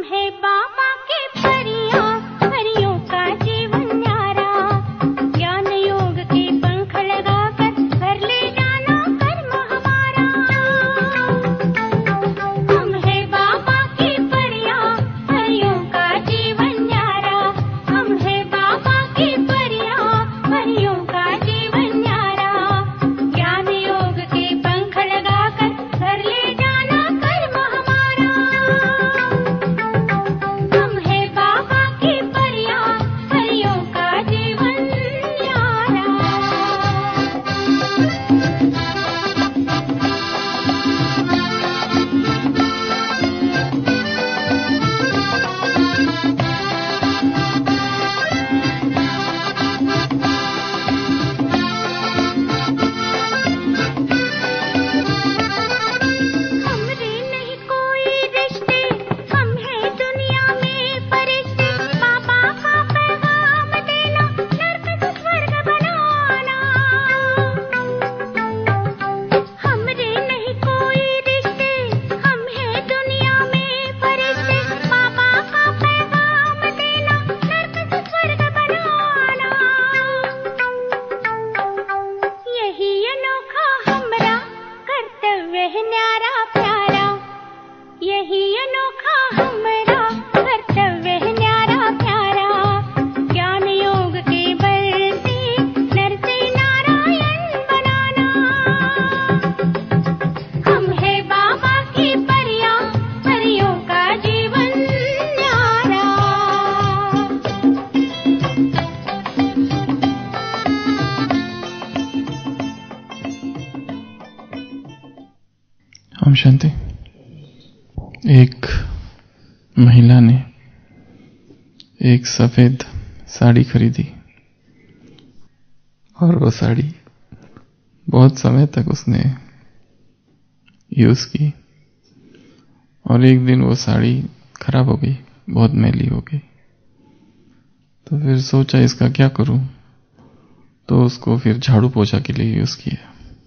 ओम शांति। एक महिला ने एक सफेद साड़ी खरीदी और वो साड़ी बहुत समय तक उसने यूज की और एक दिन वो साड़ी खराब हो गई, बहुत मैली हो गई। तो फिर सोचा इसका क्या करूं, तो उसको फिर झाड़ू पोछा के लिए यूज किया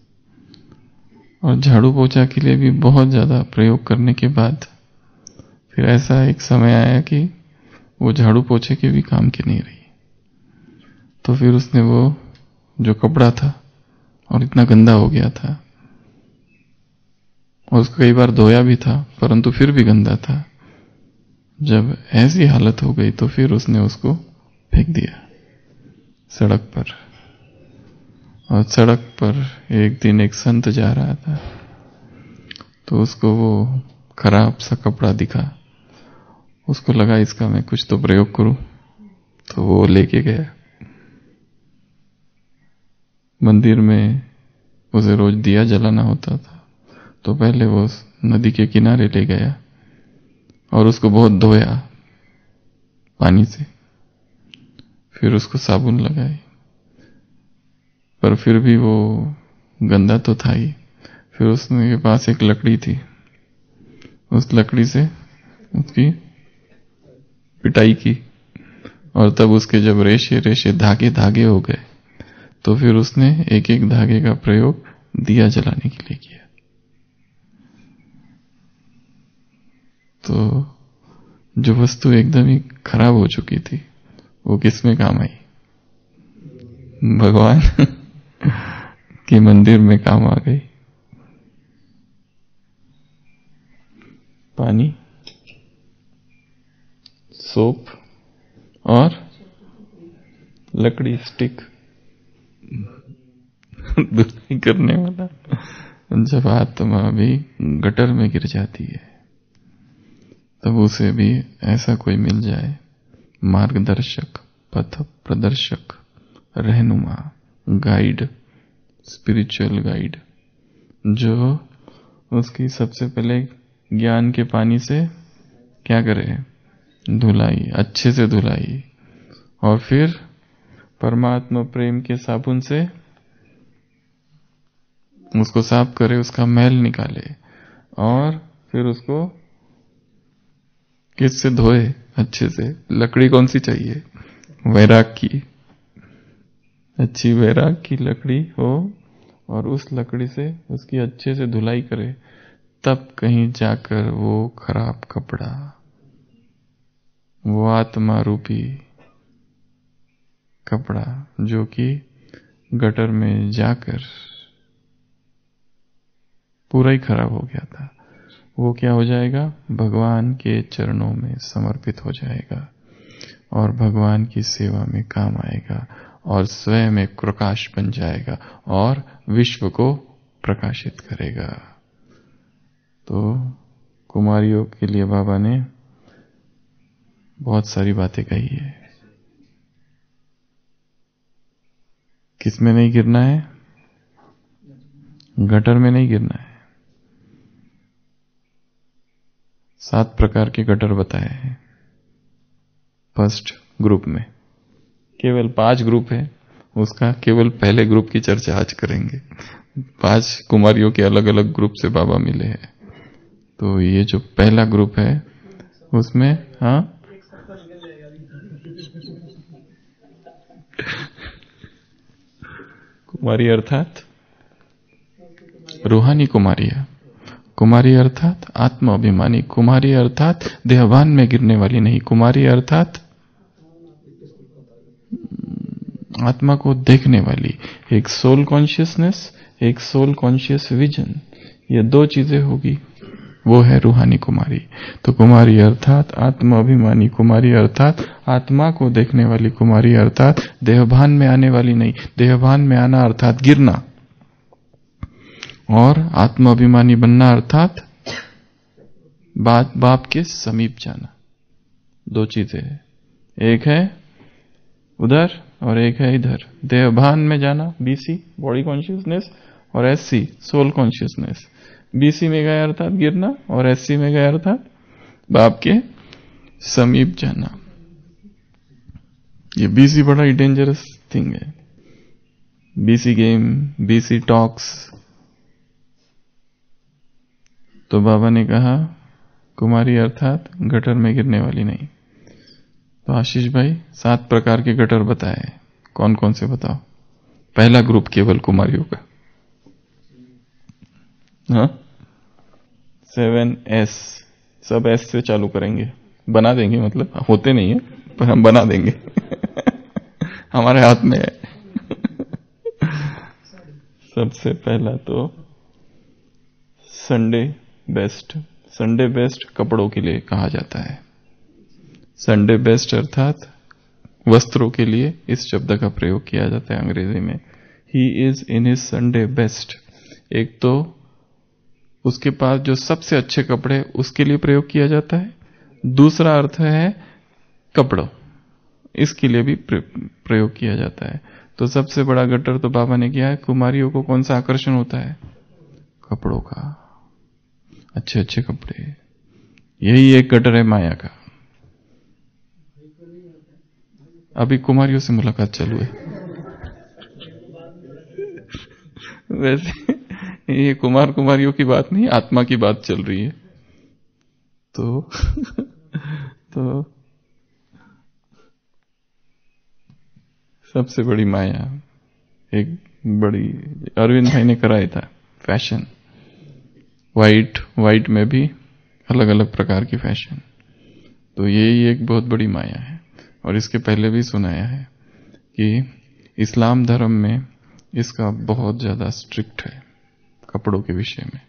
और झाड़ू पोछा के लिए भी बहुत ज़्यादा प्रयोग करने के बाद फिर ऐसा एक समय आया कि वो झाड़ू पोछे के भी काम की नहीं रही। तो फिर उसने वो जो कपड़ा था और इतना गंदा हो गया था और उसको कई बार धोया भी था परंतु फिर भी गंदा था। जब ऐसी हालत हो गई तो फिर उसने उसको फेंक दिया सड़क पर। और सड़क पर एक दिन एक संत जा रहा था तो उसको वो खराब सा कपड़ा दिखा, उसको लगा इसका मैं कुछ तो प्रयोग करूं, तो वो लेके गया मंदिर में। उसे रोज दिया जलाना होता था तो पहले वो नदी के किनारे ले गया और उसको बहुत धोया पानी से, फिर उसको साबुन लगाई पर फिर भी वो गंदा तो था ही। फिर उसके पास एक लकड़ी थी, उस लकड़ी से उसकी पिटाई की और तब उसके जब रेशे रेशे धागे धागे हो गए तो फिर उसने एक एक धागे का प्रयोग दिया जलाने के लिए किया। तो जो वस्तु एकदम ही खराब हो चुकी थी वो किसमें काम आई? भगवान के मंदिर में काम आ गई। पानी, सोप और लकड़ी स्टिक धुलाई करने वाला। जब आत्मा भी गटर में गिर जाती है तब उसे भी ऐसा कोई मिल जाए, मार्गदर्शक, पथ प्रदर्शक, रहनुमा, गाइड, स्पिरिचुअल गाइड, जो उसकी सबसे पहले ज्ञान के पानी से क्या करे, धुलाई, अच्छे से धुलाई, और फिर परमात्मा प्रेम के साबुन से उसको साफ करे, उसका मैल निकाले और फिर उसको किससे धोए अच्छे से। लकड़ी कौन सी चाहिए? वैराग की, अच्छी वैराग की लकड़ी हो और उस लकड़ी से उसकी अच्छे से धुलाई करे, तब कहीं जाकर वो खराब कपड़ा वो आत्मा रूपी कपड़ा जो कि गटर में जाकर पूरा ही खराब हो गया था, वो क्या हो जाएगा? भगवान के चरणों में समर्पित हो जाएगा और भगवान की सेवा में काम आएगा और स्वयं एक प्रकाश बन जाएगा और विश्व को प्रकाशित करेगा। तो कुमारियों के लिए बाबा ने बहुत सारी बातें कही है। किसमें नहीं गिरना है? गटर में नहीं गिरना है। 7 प्रकार के गटर बताए हैं फर्स्ट ग्रुप में। केवल 5 ग्रुप है, उसका केवल पहले ग्रुप की चर्चा आज करेंगे। 5 कुमारियों के अलग अलग ग्रुप से बाबा मिले हैं। तो ये जो पहला ग्रुप है उसमें कुमारी अर्थात रूहानी कुमारियां, कुमारी अर्थात आत्म अभिमानी, कुमारी अर्थात देहभान में गिरने वाली नहीं, कुमारी अर्थात आत्मा को देखने वाली। एक सोल कॉन्शियसनेस, एक सोल कॉन्शियस विजन, ये 2 चीजें होगी, वो है रूहानी कुमारी। तो कुमारी अर्थात आत्म अभिमानी, कुमारी अर्थात आत्मा को देखने वाली, कुमारी अर्थात देहभान में आने वाली नहीं। देहभान में आना अर्थात गिरना, और आत्म अभिमानी बनना अर्थात बाप के समीप जाना। 2 चीजें हैं, एक है उधर और एक है इधर। देहभान में जाना बीसी बॉडी कॉन्शियसनेस और एससी सोल कॉन्शियसनेस। बीसी में गया अर्थात गिरना और एससी में गया अर्थात बाप के समीप जाना। ये बीसी बड़ा ही डेंजरस थिंग है। BC game, BC talks. तो बाबा ने कहा कुमारी अर्थात गटर में गिरने वाली नहीं। तो आशीष भाई 7 प्रकार के गटर बताए, कौन कौन से बताओ? पहला ग्रुप केवल कुमारियों का। 7S, सब एस से चालू करेंगे, बना देंगे, मतलब होते नहीं है पर हम बना देंगे हमारे हाथ में है सबसे पहला तो संडे बेस्ट। संडे बेस्ट कपड़ों के लिए कहा जाता है। संडे बेस्ट अर्थात वस्त्रों के लिए इस शब्द का प्रयोग किया जाता है अंग्रेजी में। He is in his Sunday best. एक तो उसके पास जो सबसे अच्छे कपड़े उसके लिए प्रयोग किया जाता है। दूसरा अर्थ है कपड़ों, इसके लिए भी प्रयोग किया जाता है। तो सबसे बड़ा गटर तो बाबा ने किया है। कुमारियों को कौन सा आकर्षण होता है? कपड़ों का, अच्छे अच्छे कपड़े। यही एक गटर है माया का। अभी कुमारियों से मुलाकात चालू है वैसे ये कुमार कुमारियों की बात नहीं, आत्मा की बात चल रही है। तो सबसे बड़ी माया, एक बड़ी, अरविंद भाई ने कराया था फैशन। वाइट में भी अलग अलग प्रकार की फैशन। तो यही एक बहुत बड़ी माया है। और इसके पहले भी सुनाया है कि इस्लाम धर्म में इसका बहुत ज्यादा स्ट्रिक्ट है कपड़ों के विषय में।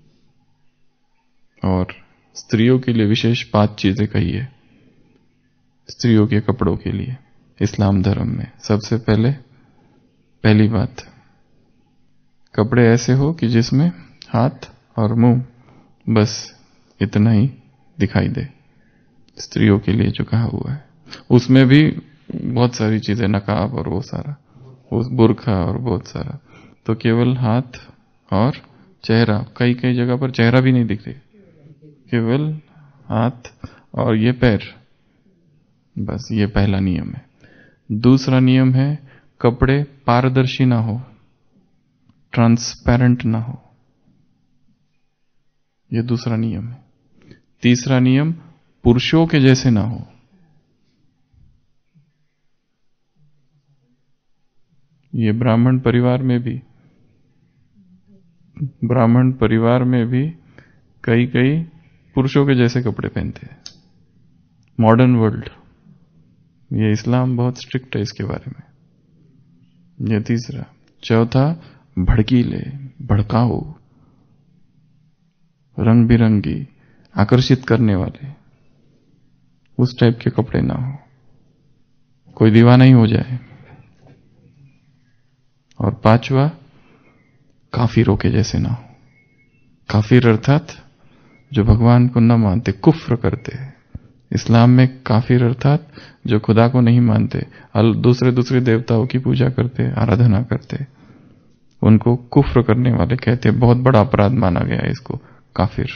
और स्त्रियों के लिए विशेष 5 चीजें कही है स्त्रियों के कपड़ों के लिए इस्लाम धर्म में। सबसे पहली बात, कपड़े ऐसे हो कि जिसमें हाथ और मुंह बस इतना ही दिखाई दे। स्त्रियों के लिए जो कहा हुआ है उसमें भी बहुत सारी चीजें, नकाब और वो सारा, उस बुर्खा और बहुत सारा। तो केवल हाथ और चेहरा, कई कई जगह पर चेहरा भी नहीं दिख रही, केवल हाथ और ये पैर, बस ये पहला नियम है। दूसरा नियम है कपड़े पारदर्शी ना हो, ट्रांसपेरेंट ना हो, ये दूसरा नियम है। तीसरा नियम पुरुषों के जैसे ना हो। ये ब्राह्मण परिवार में भी कई पुरुषों के जैसे कपड़े पहनते हैं। मॉडर्न वर्ल्ड, ये इस्लाम बहुत स्ट्रिक्ट है इसके बारे में। ये तीसरा। चौथा, भड़कीले, भड़काऊ, रंग बिरंगी, आकर्षित करने वाले, उस टाइप के कपड़े ना हो, कोई दीवाना ही हो जाए। और पांचवा, काफिरों के जैसे ना हो। काफिर अर्थात जो भगवान को न मानते, कुफ्र करते हैं। इस्लाम में काफिर अर्थात जो खुदा को नहीं मानते, दूसरे देवताओं की पूजा करते, आराधना करते, उनको कुफ्र करने वाले कहते हैं। बहुत बड़ा अपराध माना गया है इसको, काफिर।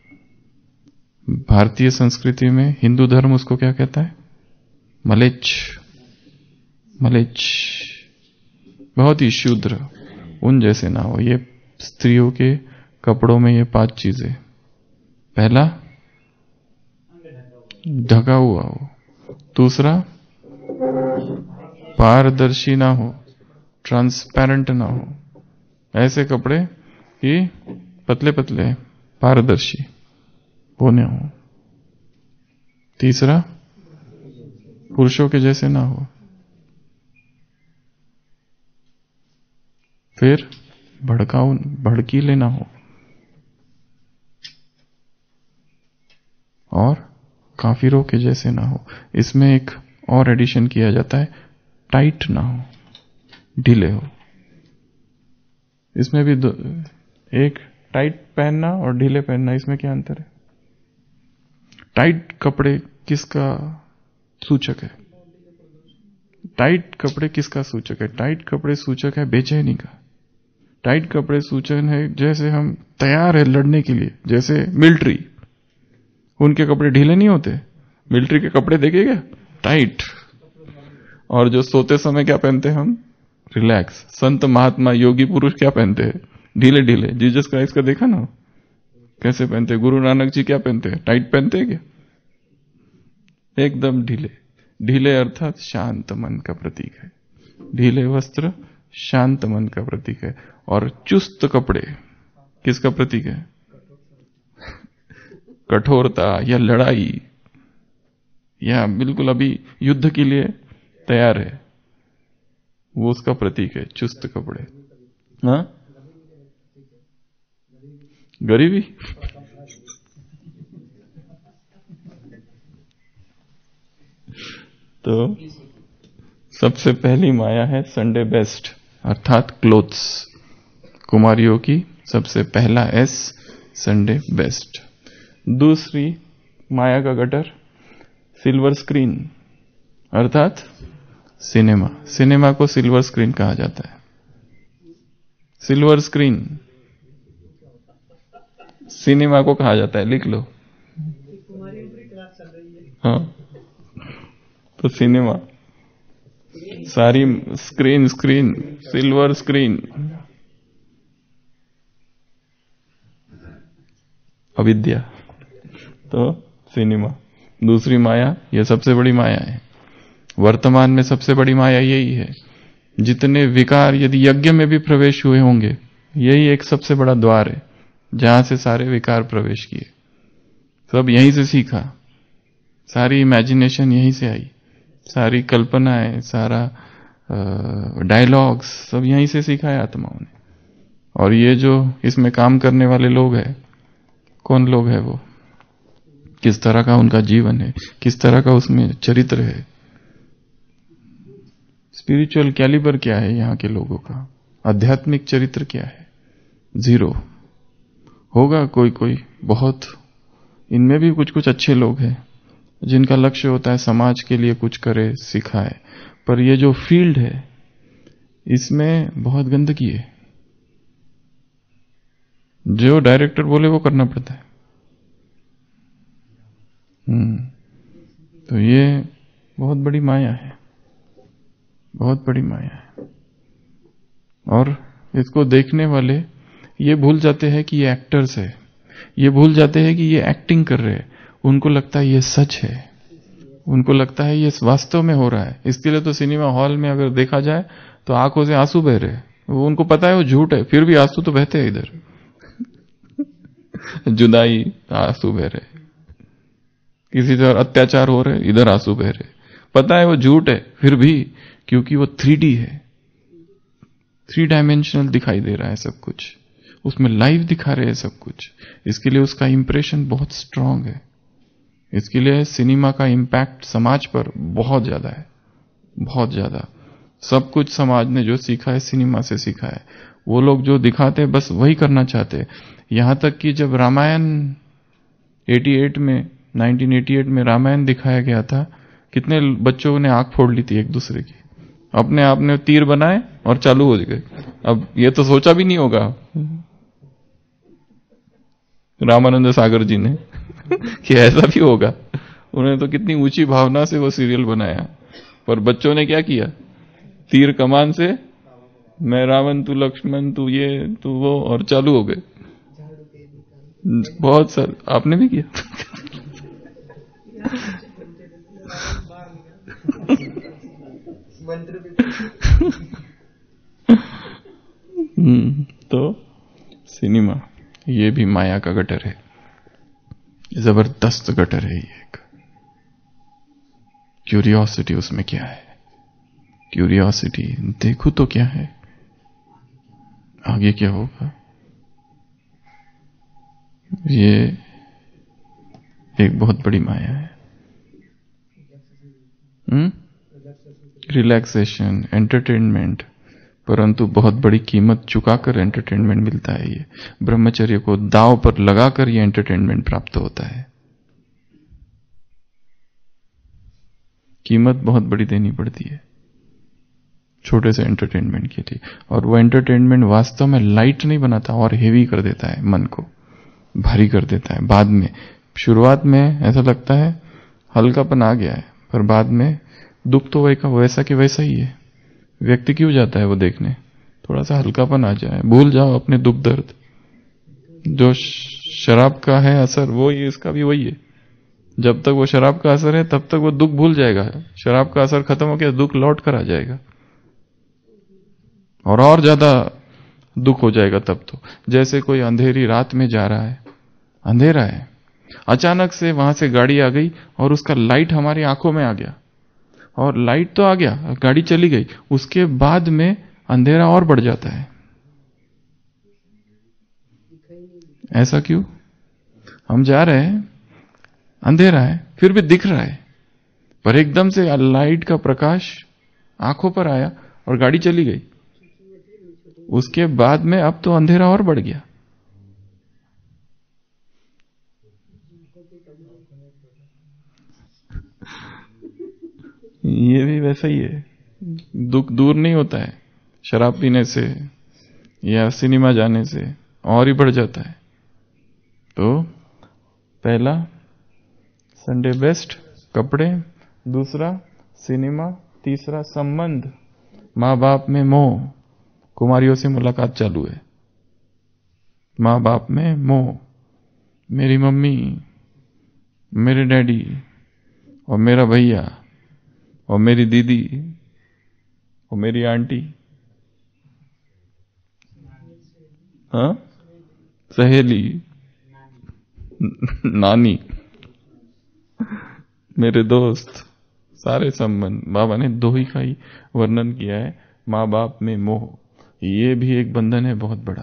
भारतीय संस्कृति में हिंदू धर्म उसको क्या कहता है? मलेच्छ। मलेच्छ, बहुत ही शूद्र, उन जैसे ना हो। ये स्त्रियों के कपड़ों में ये 5 चीजें। पहला, ढका हुआ हो। दूसरा, पारदर्शी ना हो, ट्रांसपेरेंट ना हो। ऐसे कपड़े कि पतले पतले, पारदर्शी होने हो। तीसरा, पुरुषों के जैसे ना हो। फिर भड़काऊ, भड़कीले ना हो। और काफिरों के जैसे ना हो। इसमें एक और एडिशन किया जाता है, टाइट ना हो, ढीले हो। इसमें भी एक टाइट पहनना और ढीले पहनना, इसमें क्या अंतर है? टाइट कपड़े किसका सूचक है? टाइट कपड़े किसका सूचक है? टाइट कपड़े सूचक है बेचैनी का। टाइट कपड़े सूचक है जैसे हम तैयार है लड़ने के लिए, जैसे मिलिट्री, उनके कपड़े ढीले नहीं होते। मिलिट्री के कपड़े देखिएगा, टाइट। और जो सोते समय क्या पहनते हैं हम? रिलैक्स। संत महात्मा योगी पुरुष क्या पहनते हैं? ढीले ढीले। जीसस क्राइस्ट का देखा ना कैसे पहनते हैं? गुरु नानक जी क्या पहनते हैं? टाइट पहनते हैं क्या? एकदम ढीले। ढीले अर्थात शांत मन का प्रतीक है। ढीले वस्त्र शांत मन का प्रतीक है। और चुस्त कपड़े किसका प्रतीक है? कठोरता या लड़ाई, या बिल्कुल अभी युद्ध के लिए तैयार है, वो उसका प्रतीक है, चुस्त कपड़े। हाँ, गरीबी। तो सबसे पहली माया है संडे बेस्ट, अर्थात क्लोथ्स। कुमारियों की सबसे पहला एस, संडे बेस्ट। दूसरी माया का गटर, सिल्वर स्क्रीन, अर्थात सिनेमा। सिनेमा को सिल्वर स्क्रीन कहा जाता है। सिल्वर स्क्रीन सिनेमा को कहा जाता है, लिख लो। हाँ, तो सिनेमा, सारी स्क्रीन, सिल्वर स्क्रीन। अविद्या, तो सिनेमा। दूसरी माया, यह सबसे बड़ी माया है। वर्तमान में सबसे बड़ी माया यही है। जितने विकार यदि यज्ञ में भी प्रवेश हुए होंगे, यही एक सबसे बड़ा द्वार है जहां से सारे विकार प्रवेश किए। सब यहीं से सीखा, सारी इमेजिनेशन यहीं से आई, सारी कल्पनाएं, सारा डायलॉग्स सब यहीं से सीखा है आत्माओं ने। और ये जो इसमें काम करने वाले लोग हैं, कौन लोग हैं वो? किस तरह का उनका जीवन है, किस तरह का उसमें चरित्र है, स्पिरिचुअल कैलिबर क्या है यहां के लोगों का, आध्यात्मिक चरित्र क्या है? जीरो। होगा कोई कोई बहुत, इनमें भी कुछ कुछ अच्छे लोग हैं जिनका लक्ष्य होता है समाज के लिए कुछ करे, सिखाए। पर ये जो फील्ड है इसमें बहुत गंदगी है। जो डायरेक्टर बोले वो करना पड़ता है। तो ये बहुत बड़ी माया है, बहुत बड़ी माया है। और इसको देखने वाले ये भूल जाते हैं कि ये एक्टर्स है, ये भूल जाते हैं कि ये एक्टिंग कर रहे हैं। उनको लगता है ये सच है, उनको लगता है ये वास्तव में हो रहा है। इसके लिए तो सिनेमा हॉल में अगर देखा जाए तो आंखों से आंसू बह रहे, वो उनको पता है वो झूठ है, फिर भी आंसू तो बहते हैं इधर। जुदाई, आंसू बह रहे। किसी पर अत्याचार हो रहे, इधर आंसू बह रहे। पता है वो झूठ है, फिर भी, क्योंकि वो 3D है, 3 डायमेंशनल दिखाई दे रहा है सब कुछ, उसमें लाइव दिखा रहे हैं सब कुछ, इसके लिए उसका इंप्रेशन बहुत स्ट्रांग है। इसके लिए सिनेमा का इम्पैक्ट समाज पर बहुत ज्यादा है, बहुत ज्यादा। सब कुछ समाज ने जो सीखा है सिनेमा से सीखा है। वो लोग जो दिखाते हैं बस वही करना चाहते हैं। यहां तक कि जब रामायण 1988 में रामायण दिखाया गया था, कितने बच्चों ने आंख फोड़ ली थी एक दूसरे की, अपने आप ने तीर बनाए और चालू हो गए। अब ये तो सोचा भी नहीं होगा रामानंद सागर जी ने कि ऐसा भी होगा। उन्होंने तो कितनी ऊंची भावना से वो सीरियल बनाया, पर बच्चों ने क्या किया, तीर कमान से, मैं रावण तू लक्ष्मण तू ये तू वो, और चालू हो गए। बहुत सर आपने भी किया तो सिनेमा ये भी माया का गटर है, जबरदस्त गटर है ये एक। क्यूरियोसिटी उसमें क्या है, क्यूरियोसिटी, देखो तो क्या है, आगे क्या होगा। ये एक बहुत बड़ी माया है। रिलैक्सेशन, एंटरटेनमेंट, परंतु बहुत बड़ी कीमत चुकाकर एंटरटेनमेंट मिलता है। ये ब्रह्मचर्य को दांव पर लगाकर ये एंटरटेनमेंट प्राप्त होता है। कीमत बहुत बड़ी देनी पड़ती है छोटे से एंटरटेनमेंट के लिए, और वो एंटरटेनमेंट वास्तव में लाइट नहीं बनाता और हेवी कर देता है, मन को भारी कर देता है। बाद में, शुरुआत में ऐसा लगता है हल्कापन आ गया है, पर बाद में दुख तो वैसा कि वैसा ही है। व्यक्ति क्यों जाता है वो देखने, थोड़ा सा हल्कापन आ जाए, भूल जाओ अपने दुख दर्द। जो शराब का है असर, वो ही इसका भी वही है। जब तक वो शराब का असर है तब तक वो दुख भूल जाएगा, शराब का असर खत्म हो गया दुख लौट कर आ जाएगा, और ज्यादा दुख हो जाएगा तब तो। जैसे कोई अंधेरी रात में जा रहा है, अंधेरा है, अचानक से वहां से गाड़ी आ गई और उसका लाइट हमारी आंखों में आ गया, और लाइट तो आ गया, गाड़ी चली गई, उसके बाद में अंधेरा और बढ़ जाता है। ऐसा क्यों? हम जा रहे हैं, अंधेरा है, फिर भी दिख रहा है, पर एकदम से लाइट का प्रकाश आंखों पर आया और गाड़ी चली गई, उसके बाद में अब तो अंधेरा और बढ़ गया। ये भी वैसा ही है, दुख दूर नहीं होता है, शराब पीने से या सिनेमा जाने से और ही बढ़ जाता है। तो पहला संडे बेस्ट, कपड़े, दूसरा सिनेमा, तीसरा संबंध, माँ बाप में मोह, कुमारियों से मुलाकात चालू है, माँ बाप में मोह, मेरी मम्मी, मेरे डैडी और मेरा भैया और मेरी दीदी और मेरी आंटी, हाँ, सहेली, नानी, मेरे दोस्त, सारे संबंध। बाबा ने दो ही का ही वर्णन किया है, माँ बाप में मोह। ये भी एक बंधन है बहुत बड़ा।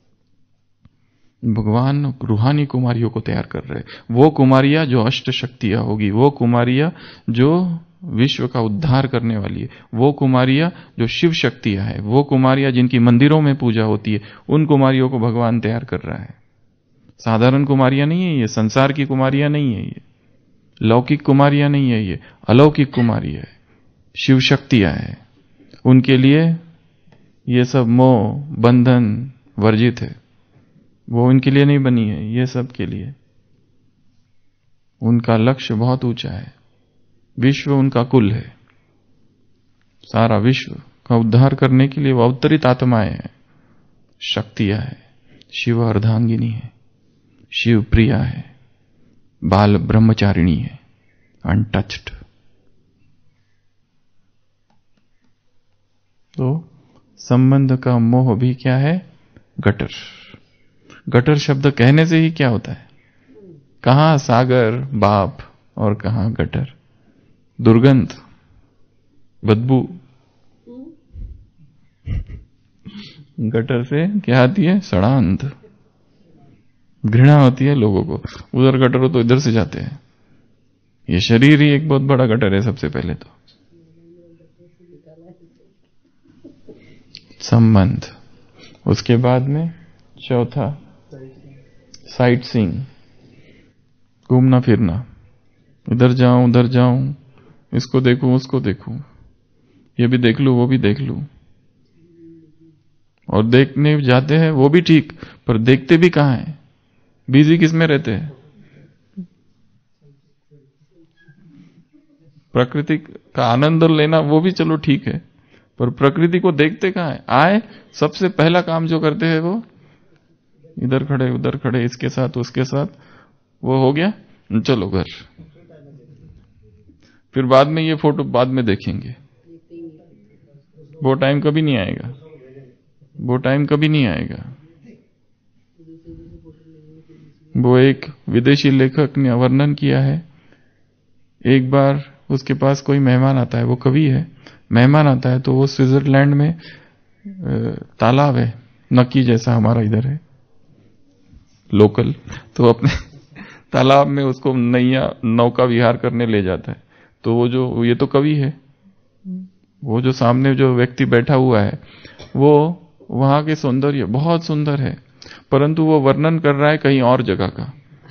भगवान रूहानी कुमारियों को तैयार कर रहे, वो कुमारियां जो अष्ट शक्तियां होगी, वो कुमारियां जो विश्व का उद्धार करने वाली है, वो कुमारियां जो शिव शक्तियां है, वो कुमारियां जिनकी मंदिरों में पूजा होती है, उन कुमारियों को भगवान तैयार कर रहा है। साधारण कुमारियां नहीं है ये, संसार की कुमारियां नहीं है ये, लौकिक कुमारियां नहीं है ये, अलौकिक कुमारियां है, शिव शक्तियां है। उनके लिए ये सब मोह बंधन वर्जित है, वो इनके लिए नहीं बनी है, ये सब के लिए। उनका लक्ष्य बहुत ऊंचा है, विश्व उनका कुल है, सारा विश्व का उद्धार करने के लिए वो अवतरित आत्माएं हैं, शक्तियां है, शिव अर्धांगिनी है, शिव प्रिया है, बाल ब्रह्मचारिणी है, अनटच्ड। तो संबंध का मोह भी क्या है? गटर। गटर शब्द कहने से ही क्या होता है? कहां? सागर, बाप, और कहाँ गटर, दुर्गंध, बदबू। गटर से क्या आती है? सड़ांध, घृणा होती है लोगों को। उधर गटर हो तो इधर से जाते हैं। ये शरीर ही एक बहुत बड़ा गटर है सबसे पहले तो। संबंध। उसके बाद में चौथा साइट सीइंग, घूमना फिरना, इधर जाऊं उधर जाऊं, इसको देखूं उसको देखूं, ये भी देख लूं वो भी देख लूं। और देखने जाते हैं वो भी ठीक, पर देखते भी कहां है? बिजी किस में रहते हैं? प्रकृति का आनंद लेना वो भी चलो ठीक है, पर प्रकृति को देखते कहां है? आए सबसे पहला काम जो करते हैं वो इधर खड़े उधर खड़े, इसके साथ उसके साथ, वो हो गया चलो घर। फिर बाद में ये फोटो बाद में देखेंगे। वो टाइम कभी नहीं आएगा, वो टाइम कभी नहीं आएगा। वो एक विदेशी लेखक ने वर्णन किया है, एक बार उसके पास कोई मेहमान आता है, वो कवि है, मेहमान आता है तो वो स्विट्जरलैंड में तालाब है, नक्की जैसा हमारा इधर है लोकल, तो अपने तालाब में उसको नौका विहार करने ले जाता है। तो वो जो, ये तो कवि है, वो जो सामने जो व्यक्ति बैठा हुआ है वो वहां के सौंदर्य बहुत सुंदर है, परंतु वो वर्णन कर रहा है कहीं और जगह का।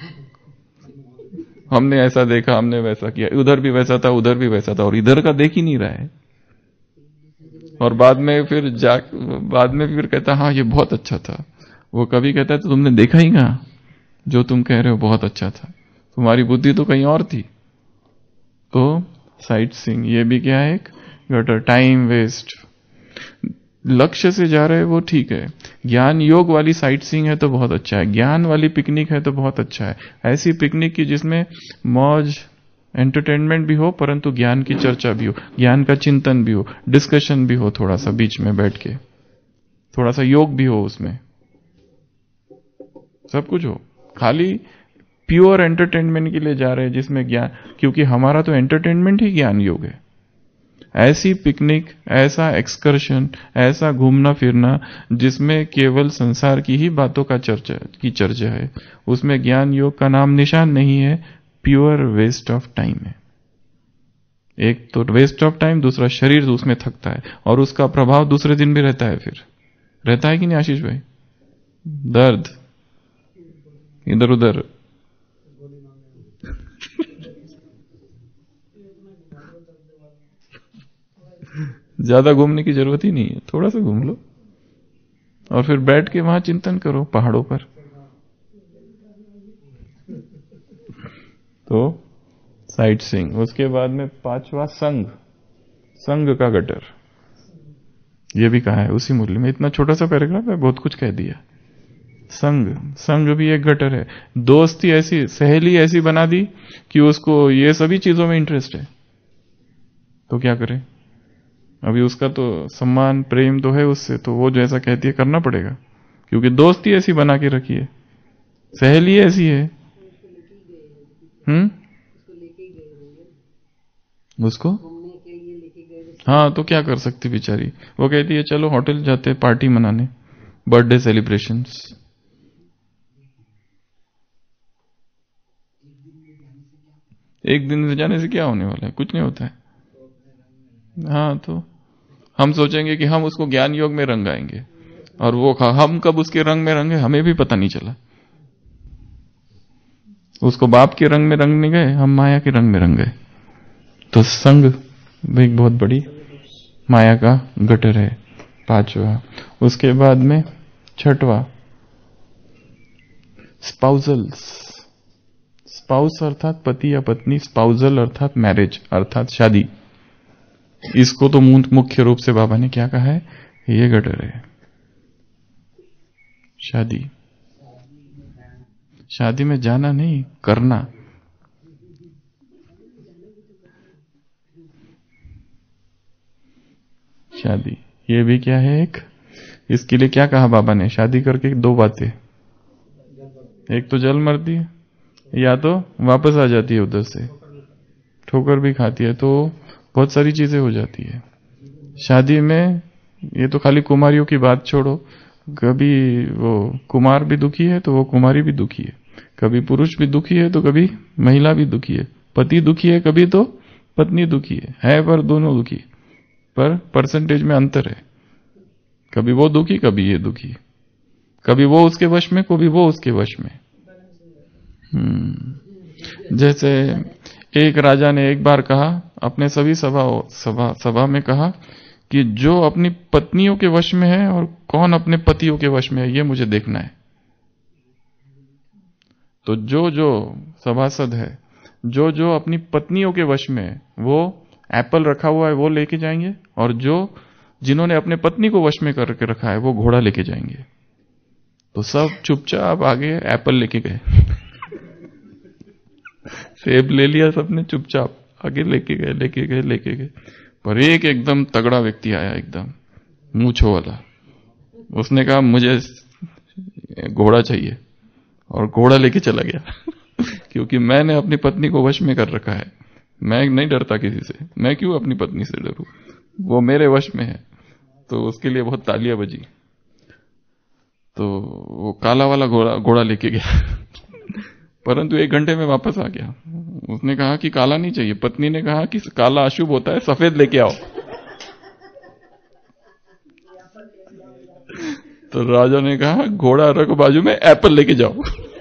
हमने ऐसा देखा, हमने वैसा किया, उधर भी वैसा था उधर भी वैसा था, और इधर का देख ही नहीं रहा है। और बाद में फिर कहता हाँ ये बहुत अच्छा था। वो कभी कहता है तो तुमने देखा ही कहां? जो तुम कह रहे हो बहुत अच्छा था, तुम्हारी बुद्धि तो कहीं और थी। तो साइट सीइंग ये भी क्या है? एक गटर, टाइम वेस्ट। लक्ष्य से जा रहे हैं वो ठीक है, ज्ञान योग वाली साइट सीइंग है तो बहुत अच्छा है, ज्ञान वाली पिकनिक है तो बहुत अच्छा है। ऐसी पिकनिक की जिसमें मौज एंटरटेनमेंट भी हो, परंतु ज्ञान की चर्चा भी हो, ज्ञान का चिंतन भी हो, डिस्कशन भी हो, थोड़ा सा बीच में बैठ के, थोड़ा सा योग भी हो उसमें, सब कुछ हो। खाली प्योर एंटरटेनमेंट के लिए जा रहे हैं जिसमें ज्ञान, क्योंकि हमारा तो एंटरटेनमेंट ही ज्ञान योग है। ऐसी पिकनिक, ऐसा एक्सकर्शन, ऐसा घूमना फिरना जिसमें केवल संसार की ही बातों का चर्चा है, उसमें ज्ञान योग का नाम निशान नहीं है, प्योर वेस्ट ऑफ टाइम है। एक तो वेस्ट ऑफ टाइम, दूसरा शरीर उसमें थकता है और उसका प्रभाव दूसरे दिन भी रहता है। फिर रहता है कि नहीं आशीष भाई? दर्द इधर उधर, ज्यादा घूमने की जरूरत ही नहीं है, थोड़ा सा घूम लो और फिर बैठ के वहां चिंतन करो पहाड़ों पर। तो साइट सीइंग। उसके बाद में पांचवा संग, संग का गटर। ये भी कहा है उसी मूल्य में, इतना छोटा सा पैराग्राफ है, बहुत कुछ कह दिया। संग, संग भी एक गटर है। दोस्ती ऐसी, सहेली ऐसी बना दी कि उसको ये सभी चीजों में इंटरेस्ट है, तो क्या करे? अभी उसका तो सम्मान प्रेम तो है उससे, तो वो जैसा कहती है करना पड़ेगा, क्योंकि दोस्ती ऐसी बना के रखी है, सहेली ऐसी है। उसको हाँ, तो क्या कर सकती बेचारी? वो कहती है चलो होटल जाते हैं पार्टी मनाने, बर्थडे सेलिब्रेशंस। एक दिन से जाने से क्या होने वाला है? कुछ नहीं होता है। हाँ, तो हम सोचेंगे कि हम उसको ज्ञान योग में रंगाएंगे, और वो हम कब उसके रंग में रंगे हमें भी पता नहीं चला। उसको बाप के रंग में रंगने गए, हम माया के रंग में रंग गए। तो संग भी एक बहुत बड़ी माया का गटर है, पांचवा। उसके बाद में छठवा स्पाउजल्स। स्पाउस अर्थात पति या पत्नी, स्पाउजल अर्थात मैरिज अर्थात शादी। इसको तो मुख्य रूप से बाबा ने क्या कहा है? ये गटर है शादी। शादी में जाना नहीं, करना। शादी ये भी क्या है? एक, इसके लिए क्या कहा बाबा ने? शादी करके दो बातें, एक तो जल मरती है या तो वापस आ जाती है उधर से। ठोकर भी खाती है, तो बहुत सारी चीजें हो जाती है। शादी में ये तो खाली कुमारियों की बात छोड़ो, कभी वो कुमार भी दुखी है तो वो कुमारी भी दुखी है, कभी पुरुष भी दुखी है तो कभी महिला भी दुखी है, पति दुखी है कभी तो पत्नी दुखी है पर दोनों दुखी, पर परसेंटेज में अंतर है। कभी वो दुखी कभी ये दुखी, कभी वो उसके वश में कभी वो उसके वश में। जैसे एक राजा ने एक बार कहा अपने सभी सभा में कहा कि जो अपनी पत्नियों के वश में है और कौन अपने पतियों के वश में है, ये मुझे देखना है। तो जो जो सभासद है, जो जो अपनी पत्नियों के वश में है, वो एप्पल रखा हुआ है वो लेके जाएंगे, और जो जिन्होंने अपने पत्नी को वश में करके रखा है वो घोड़ा लेके जाएंगे। तो सब चुपचाप आगे एप्पल लेके गए। सेब ले लिया सबने, चुपचाप आगे लेके गए। पर एक एकदम तगड़ा व्यक्ति आया, एकदम मूंछों वाला। उसने कहा मुझे घोड़ा चाहिए, और घोड़ा लेके चला गया। क्योंकि मैंने अपनी पत्नी को वश में कर रखा है, मैं नहीं डरता किसी से, मैं क्यों अपनी पत्नी से डरूं, वो मेरे वश में है। तो उसके लिए बहुत तालियां बजी। तो वो काला वाला घोड़ा लेके गया। परंतु 1 घंटे में वापस आ गया। उसने कहा कि काला नहीं चाहिए, पत्नी ने कहा कि काला अशुभ होता है, सफेद लेके आओ। तो राजा ने कहा घोड़ा रखो बाजू में, एप्पल लेके जाओ।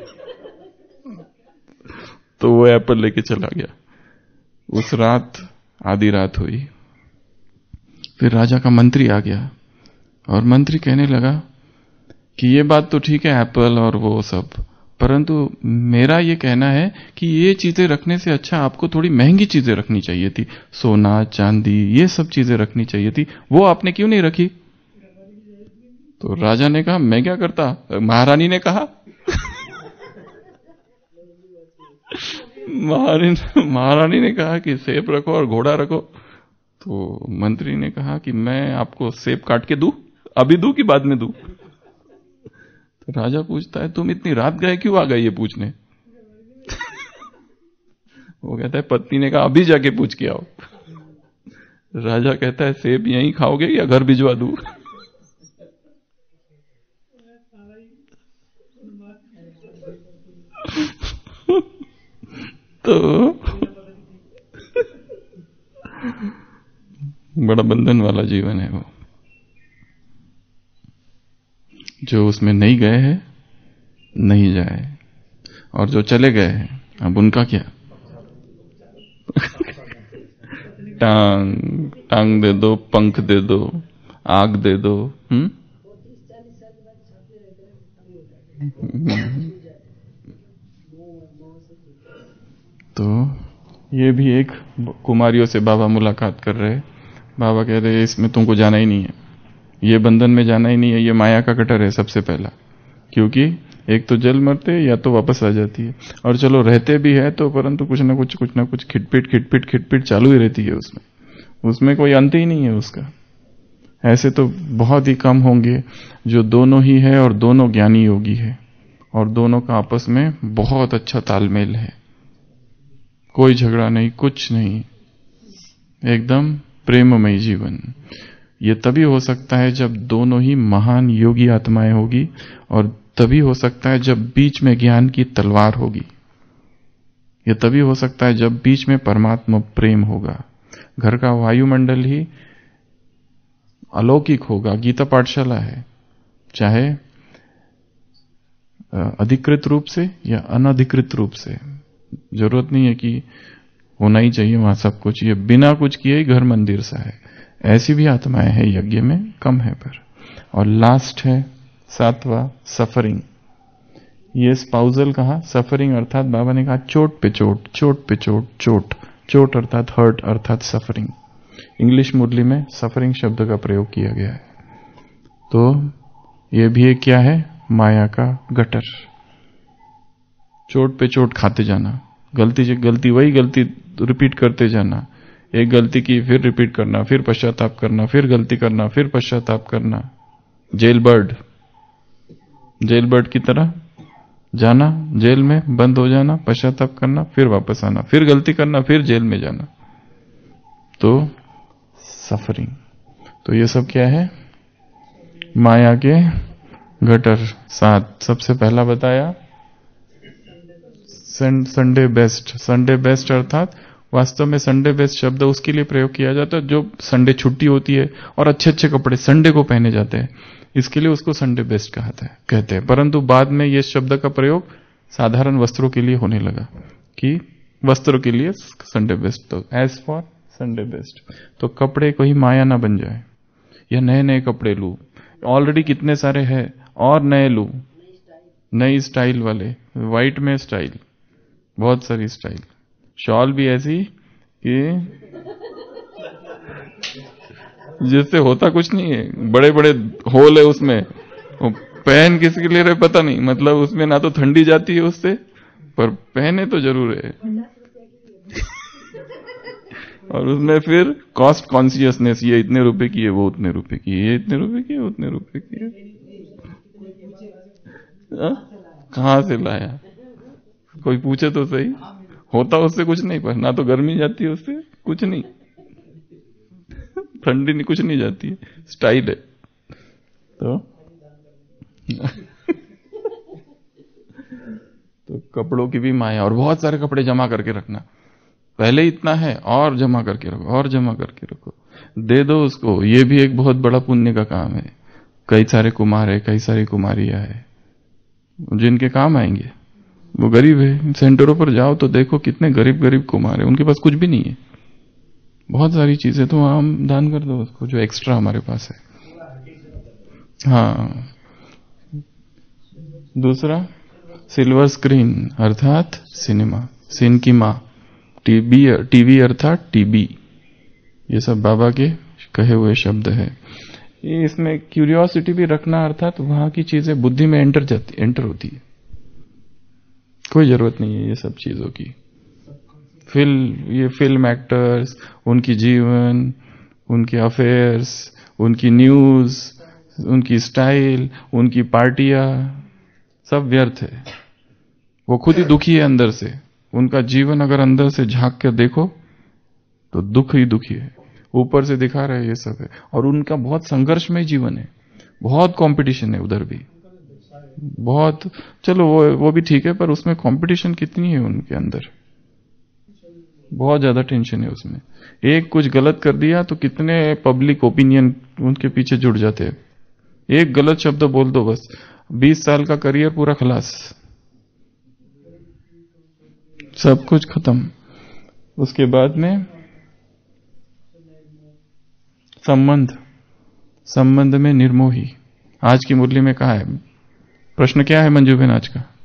तो वो एप्पल लेके चला गया। उस रात आधी रात हुई, फिर राजा का मंत्री आ गया, और मंत्री कहने लगा कि ये बात तो ठीक है एप्पल और वो सब, परंतु मेरा ये कहना है कि ये चीजें रखने से अच्छा आपको थोड़ी महंगी चीजें रखनी चाहिए थी, सोना चांदी ये सब चीजें रखनी चाहिए थी, वो आपने क्यों नहीं रखी। तो राजा ने कहा मैं क्या करता, महारानी ने कहा। महारानी ने कहा कि सेब रखो और घोड़ा रखो। तो मंत्री ने कहा कि मैं आपको सेब काट के दूं, अभी दूं कि बाद में दूं। तो राजा पूछता है तुम इतनी रात गए क्यों आ गए ये पूछने। वो कहता है पत्नी ने कहा अभी जाके पूछ के आओ। राजा कहता है सेब यहीं खाओगे या घर भिजवा दूं। तो बड़ा बंधन वाला जीवन है वो। जो उसमें नहीं गए हैं नहीं जाए, और जो चले गए हैं अब उनका क्या। टांग दे दो, पंख दे दो, आग दे दो। तो ये भी एक कुमारियों से बाबा मुलाकात कर रहे। बाबा कह रहे इसमें तुमको जाना ही नहीं है, ये बंधन में जाना ही नहीं है, ये माया का कटर है सबसे पहला। क्योंकि एक तो जल मरते या तो वापस आ जाती है, और चलो रहते भी है तो परंतु कुछ ना कुछ खिटपिट चालू ही रहती है उसमें कोई अंत ही नहीं है उसका। ऐसे तो बहुत ही कम होंगे जो दोनों ही है और दोनों ज्ञानी योगी है, और दोनों का आपस में बहुत अच्छा तालमेल है, कोई झगड़ा नहीं, कुछ नहीं, एकदम प्रेममय जीवन। ये तभी हो सकता है जब दोनों ही महान योगी आत्माएं होगी, और तभी हो सकता है जब बीच में ज्ञान की तलवार होगी। ये तभी हो सकता है जब बीच में परमात्मा प्रेम होगा। घर का वायुमंडल ही अलौकिक होगा। गीता पाठशाला है, चाहे अधिकृत रूप से या अनधिकृत रूप से, जरूरत नहीं है कि होना ही चाहिए वहां सब कुछ, ये बिना कुछ किए ही घर मंदिर सा है। ऐसी भी आत्माएं हैं यज्ञ में, कम है पर। और लास्ट है 7वां सफरिंग। ये स्पाउजल कहा, सफरिंग अर्थात बाबा ने कहा चोट पे चोट, चोट पे चोट, चोट अर्थात हर्ट अर्थात सफरिंग। इंग्लिश मुरली में सफरिंग शब्द का प्रयोग किया गया है। तो ये भी एक क्या है, माया का गटर। चोट पे चोट खाते जाना, गलती से गलती वही गलती रिपीट करते जाना, एक गलती की फिर रिपीट करना, फिर पश्चाताप करना, फिर गलती करना, फिर पश्चाताप करना। जेल बर्ड की तरह जाना जेल में, बंद हो जाना, पश्चाताप करना, फिर वापस आना, फिर गलती करना, फिर जेल में जाना, तो सफरिंग। तो ये सब क्या है? माया के गटर। 7 सबसे पहला बताया संडे बेस्ट। संडे बेस्ट अर्थात वास्तव में संडे बेस्ट शब्द उसके लिए प्रयोग किया जाता है जो संडे छुट्टी होती है और अच्छे अच्छे कपड़े संडे को पहने जाते हैं, इसके लिए उसको संडे बेस्ट कहते हैं। परंतु बाद में ये शब्द का प्रयोग साधारण वस्त्रों के लिए होने लगा कि वस्त्रों के लिए संडे बेस्ट। तो एज फॉर संडे बेस्ट, तो कपड़े कोई माया ना बन जाए, या नए नए कपड़े लूं, ऑलरेडी कितने सारे हैं और नए लूं, नई स्टाइल वाले, व्हाइट में स्टाइल, बहुत सारी स्टाइल, शॉल भी ऐसी कि जिससे होता कुछ नहीं है, बड़े बड़े होल है उसमें, वो पहन किसके लिए रहे पता नहीं, मतलब उसमें ना तो ठंडी जाती है उससे, पर पहने तो जरूर है। और उसमें फिर कॉस्ट कॉन्शियसनेस, ये इतने रुपए की है, वो उतने रुपए की है, ये इतने रुपए की है, उतने रुपए की है। कहां से लाया? कोई पूछे तो सही, होता उससे कुछ नहीं, पर ना तो गर्मी जाती है उससे, कुछ नहीं, ठंडी नहीं, कुछ नहीं जाती है, स्टाइल है। तो कपड़ों की भी माया, और बहुत सारे कपड़े जमा करके रखना, पहले इतना है और जमा करके रखो, और जमा करके रखो, दे दो उसको, ये भी एक बहुत बड़ा पुण्य का काम है। कई सारे कुमार है, कई सारी कुमारियां है जिनके काम आएंगे, वो गरीब है, सेंटरों पर जाओ तो देखो कितने गरीब गरीब कुमार है, उनके पास कुछ भी नहीं है, बहुत सारी चीजें, तो हम दान कर दो उसको जो एक्स्ट्रा हमारे पास है। हाँ, दूसरा सिल्वर स्क्रीन अर्थात सिनेमा, सिन की माँ, टीवी अर्थात टीबी, ये सब बाबा के कहे हुए शब्द है। इसमें क्यूरियोसिटी भी रखना, अर्थात वहां की चीजें बुद्धि में एंटर होती है, कोई जरूरत नहीं है ये सब चीजों की। ये फिल्म एक्टर्स, उनकी जीवन, उनके अफेयर्स, उनकी न्यूज, उनकी स्टाइल, उनकी पार्टियां, सब व्यर्थ है। वो खुद ही दुखी है अंदर से, उनका जीवन अगर अंदर से झांक कर देखो तो दुख ही दुखी है, ऊपर से दिखा रहे ये सब है। और उनका बहुत संघर्षमय जीवन है, बहुत कंपटीशन है उधर भी, बहुत, चलो वो भी ठीक है, पर उसमें कंपटीशन कितनी है उनके अंदर, बहुत ज्यादा टेंशन है उसमें। एक कुछ गलत कर दिया तो कितने पब्लिक ओपिनियन उनके पीछे जुड़ जाते हैं, एक गलत शब्द बोल दो बस 20 साल का करियर पूरा खलास, सब कुछ खत्म। उसके बाद में संबंध में निर्मोही। आज की मुरली में कहा है, प्रश्न क्या है मंजू बहन आज का?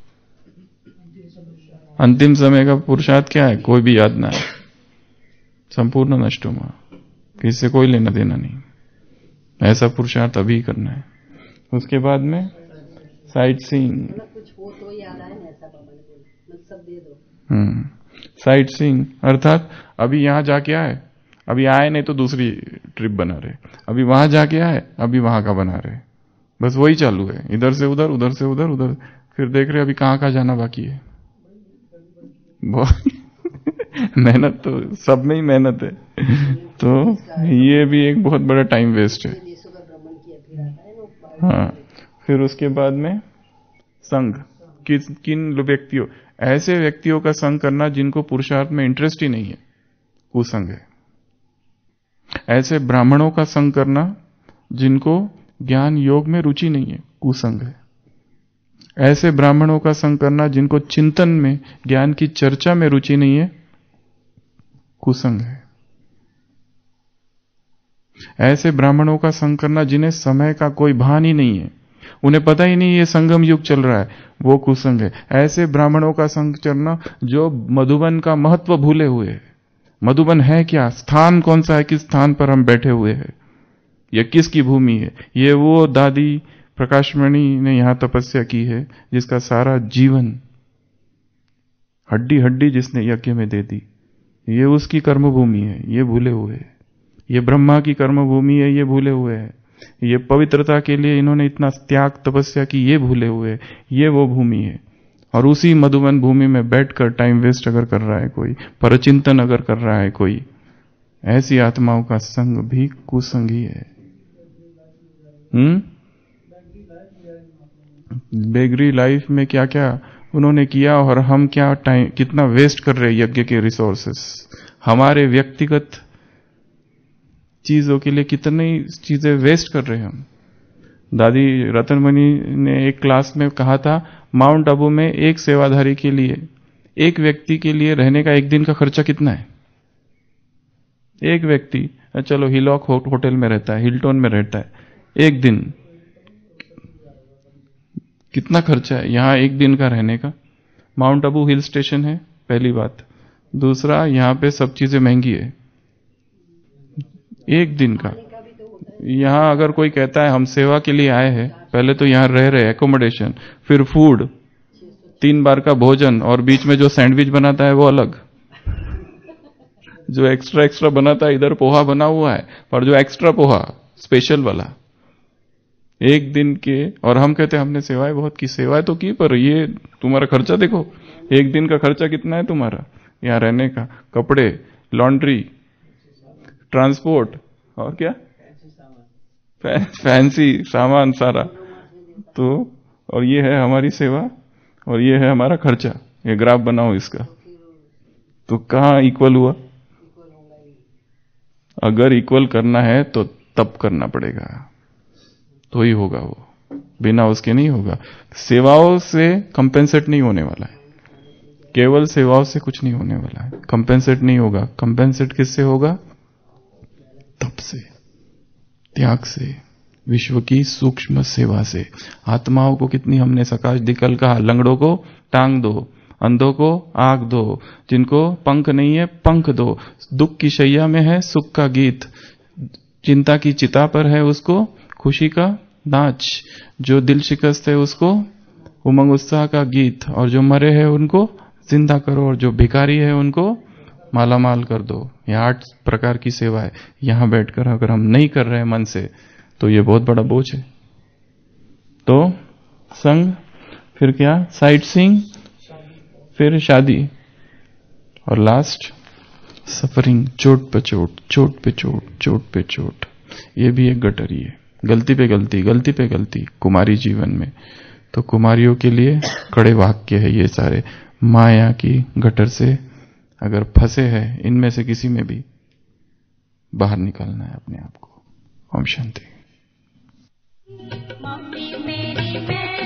अंतिम समय का पुरुषार्थ क्या है? कोई भी याद ना है, संपूर्ण नष्ट हुआ, किसी से कोई लेना देना नहीं, ऐसा पुरुषार्थ अभी करना है। उसके बाद में साइट सीइंग, कुछ हो तो याद आए ना, ऐसा सब दे दो। साइट सीइंग अर्थात अभी यहां जाके आए, अभी आए नहीं तो दूसरी ट्रिप बना रहे, अभी वहां जाके आए, अभी वहां का बना रहे, बस वही चालू है, इधर से उधर, उधर से उधर, उधर, फिर देख रहे अभी कहां जाना बाकी है। मेहनत तो सब में ही मेहनत है, तो ये भी एक बहुत बड़ा टाइम वेस्ट है। हाँ, फिर उसके बाद में संग, किन व्यक्तियों, ऐसे व्यक्तियों का संग करना जिनको पुरुषार्थ में इंटरेस्ट ही नहीं है, कुसंग है। ऐसे ब्राह्मणों का संग करना जिनको ज्ञान योग में रुचि नहीं है, कुसंग है। ऐसे ब्राह्मणों का संग करना जिनको चिंतन में, ज्ञान की चर्चा में रुचि नहीं है, कुसंग है। ऐसे ब्राह्मणों का संग करना जिन्हें समय का कोई भान ही नहीं है, उन्हें पता ही नहीं ये संगम युग चल रहा है, वो कुसंग है। ऐसे ब्राह्मणों का संग करना जो मधुबन का महत्व भूले हुए है, मधुबन है क्या, स्थान कौन सा है, किस स्थान पर हम बैठे हुए हैं, यह किसकी भूमि है, ये वो दादी प्रकाशमणि ने यहां तपस्या की है जिसका सारा जीवन हड्डी हड्डी जिसने यज्ञ में दे दी, ये उसकी कर्मभूमि है, ये भूले हुए है। ये ब्रह्मा की कर्मभूमि है, ये भूले हुए है। ये पवित्रता के लिए इन्होंने इतना त्याग तपस्या की, ये भूले हुए है। ये वो भूमि है, और उसी मधुवन भूमि में बैठकर टाइम वेस्ट अगर कर रहा है कोई, परचिंतन अगर कर रहा है कोई, ऐसी आत्माओं का संग भी कुसंग ही है। बेगरी लाइफ में क्या क्या उन्होंने किया, और हम क्या टाइम कितना वेस्ट कर रहे हैं यज्ञ के रिसोर्सेस, हमारे व्यक्तिगत चीजों के लिए कितनी चीजें वेस्ट कर रहे हैं हम। दादी रतनमणि ने एक क्लास में कहा था, माउंट आबू में एक सेवाधारी के लिए, एक व्यक्ति के लिए रहने का एक दिन का खर्चा कितना है? एक व्यक्ति, चलो हिलॉक होटल में रहता है, हिल्टन में रहता है, एक दिन कितना खर्चा है यहां एक दिन का रहने का? माउंट आबू हिल स्टेशन है, पहली बात। दूसरा, यहां पे सब चीजें महंगी है। एक दिन का यहां अगर कोई कहता है हम सेवा के लिए आए हैं, पहले तो यहां रह रहे एकोमोडेशन, फिर फूड, 3 बार का भोजन, और बीच में जो सैंडविच बनाता है वो अलग, जो एक्स्ट्रा बनाता है, इधर पोहा बना हुआ है, और जो एक्स्ट्रा पोहा स्पेशल वाला, एक दिन के। और हम कहते हैं हमने सेवाएं बहुत की, सेवाएं तो की, पर ये तुम्हारा खर्चा देखो, एक दिन का खर्चा कितना है तुम्हारा, यहां रहने का, कपड़े, लॉन्ड्री, ट्रांसपोर्ट, और क्या फैंसी सामान सारा। तो और ये है हमारी सेवा, और ये है हमारा खर्चा, ये ग्राफ बनाओ इसका, तो कहां इक्वल हुआ? अगर इक्वल करना है तो तब करना पड़ेगा, तो ही होगा वो, बिना उसके नहीं होगा। सेवाओं से कंपेंसेट नहीं होने वाला है, केवल सेवाओं से कुछ नहीं होने वाला है, कंपेंसेट नहीं होगा। कंपेंसेट किससे होगा? तप से, त्याग से, विश्व की सूक्ष्म सेवा से। आत्माओं को कितनी हमने सकाश दिकल कहा, लंगड़ों को टांग दो, अंधों को आंख दो, जिनको पंख नहीं है पंख दो, दुख की शैया में है सुख का गीत, चिंता की चिता पर है उसको खुशी का नाच, जो दिल शिकस्त है उसको उमंग उत्साह का गीत, और जो मरे हैं उनको जिंदा करो, और जो भिखारी है उनको मालामाल कर दो। ये 8 प्रकार की सेवा है। यहां बैठकर अगर हम नहीं कर रहे हैं मन से, तो ये बहुत बड़ा बोझ है। तो संग, फिर क्या, साइट सीइंग, फिर शादी, और लास्ट सफरिंग, चोट पे चोट, चोट पे चोट, चोट पे चोट। ये भी एक गटरी है, गलती पे गलती, गलती पे गलती कुमारी जीवन में। तो कुमारियों के लिए कड़े वाक्य है ये सारे। माया की गटर से अगर फंसे हैं, इनमें से किसी में भी बाहर निकालना है अपने आप को। ओम शांति।